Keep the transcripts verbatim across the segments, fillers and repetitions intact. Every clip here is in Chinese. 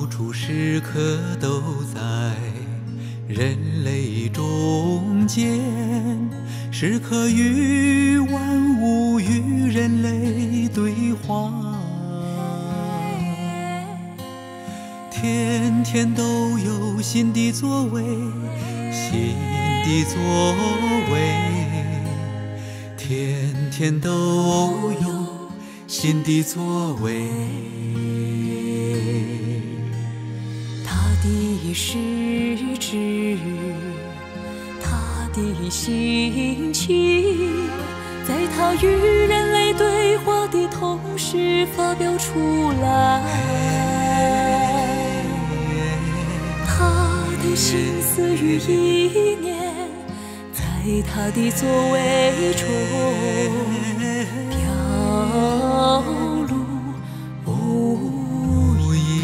处时刻都在人类中间，时刻与万物与人类对话，天天都有新的作为，新的作为，天天都有新的作为。 他的实质，他的心情，在他与人类对话的同时发表出来。他的心思与意念，在他的作为中表露无遗。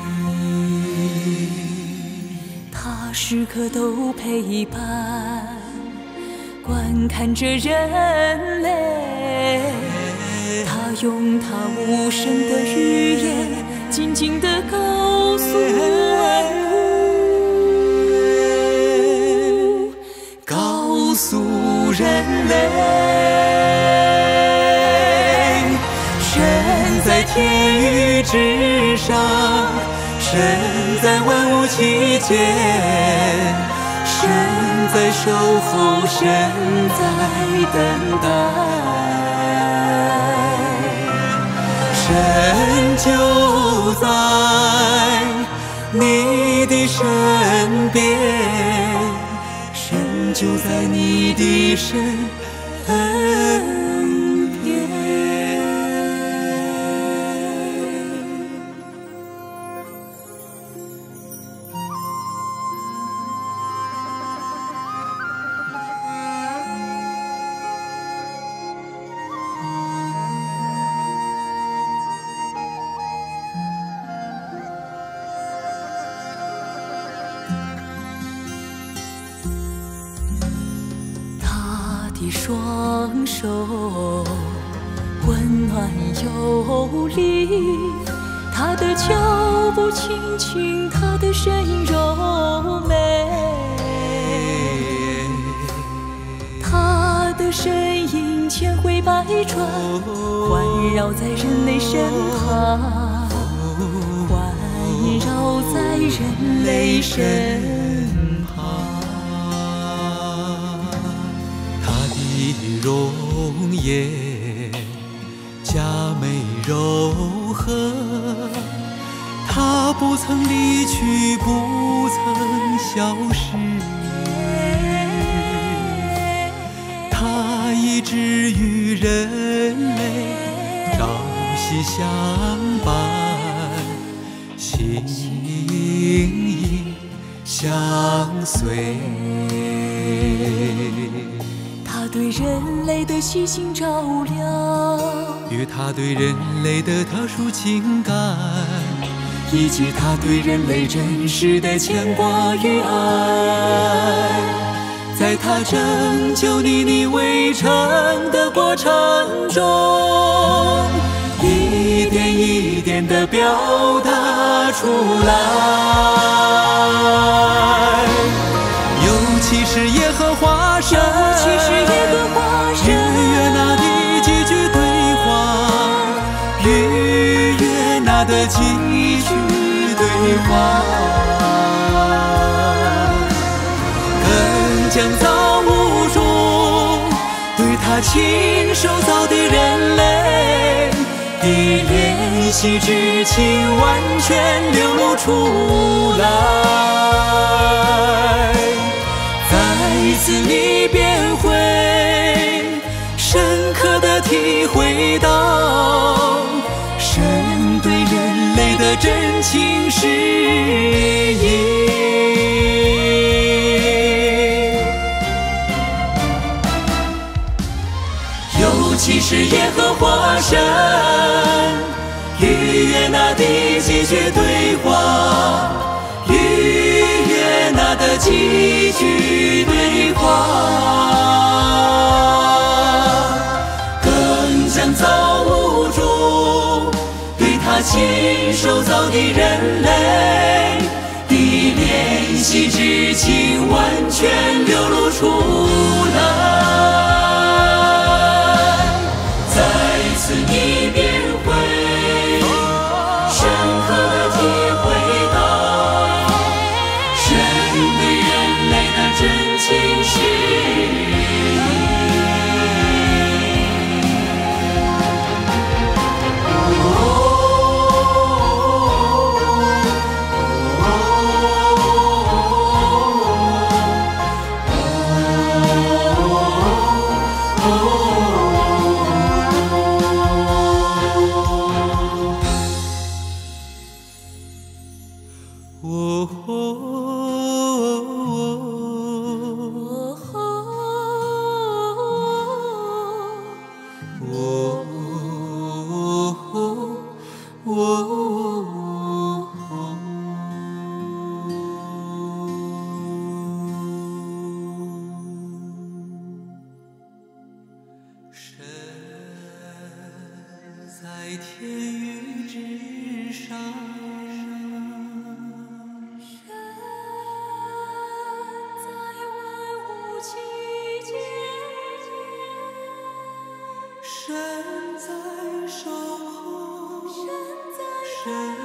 他时刻都陪伴，观看着人类。他用他无声的语言，静静地告诉万物， 告诉人类，神在天宇之上，神在万物其间，神在守候，神在等待，神就在你的身边，神就在你的身边。 的双手温暖有力，他的脚步轻轻，他的声音柔美，他的身影千回百转，环绕在人类身旁，环绕在人类身旁。 容颜佳美柔和，他不曾离去，不曾消失，他一直与人类朝夕相伴，形影相随。 他对人类的细心照料， 与他对人类的特殊情感，以及他对人类真实的牵挂与爱，在他拯救你你围城的过程中，一点一点地表达出来。尤其是耶和华神，与约拿的几句对话，与约拿的几句对话，更将造物主对他亲手造的人类的怜惜之情完全流露出来。在此你便会深刻地体会到神对人类的真情实意。尤其是耶和华神与约拿的几句对话，与约拿的几句对话，更将造物主对他亲手造的人类出来，再次一遍回，深刻的体会到神对人类的真情实意。哦神在天宇之上，神在守候，神